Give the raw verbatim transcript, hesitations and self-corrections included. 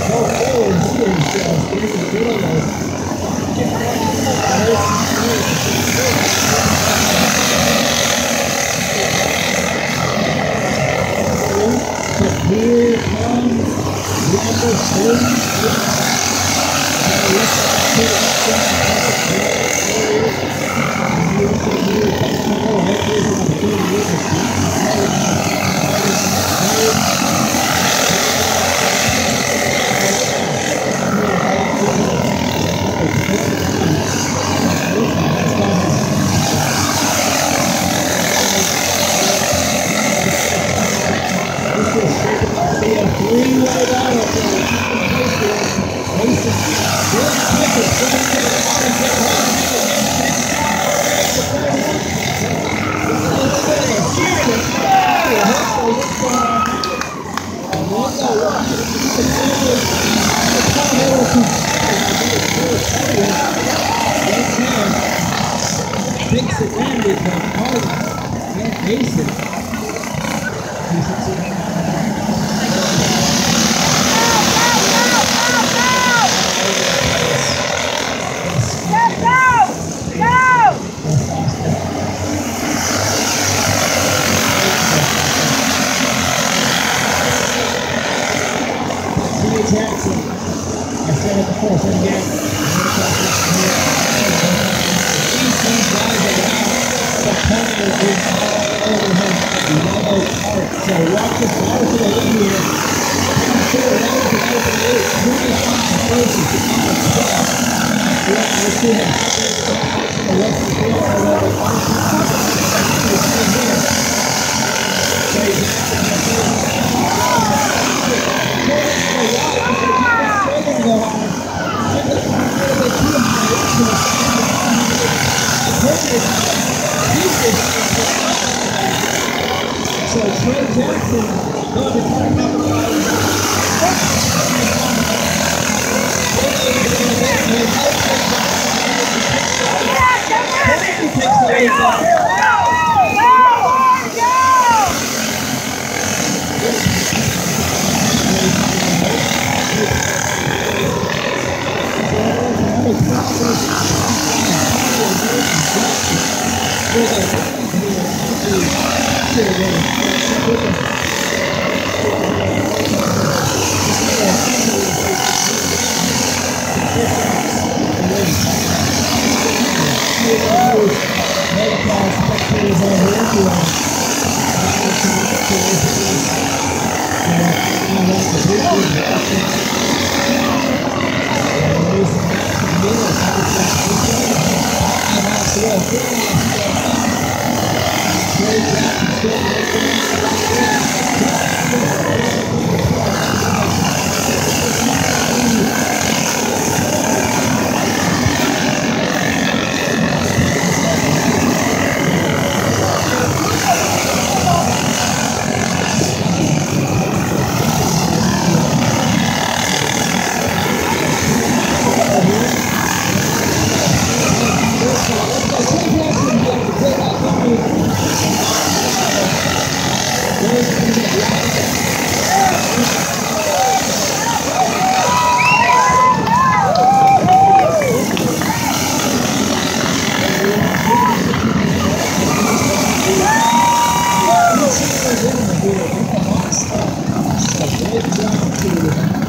go forward and see themselves. Get in the middle of but here comes number three. Takes advantage of Harden and Mason. Jackson, I said it before, so again, these guys around the corner is all over him, yellow cart. So watch this ball to the lead here. I'm sure that was an open eight, twenty-five versus the top. Yeah, we'll see him. The rest of the field, although Trey Jackson has so Trey Jackson going to turn up Great job,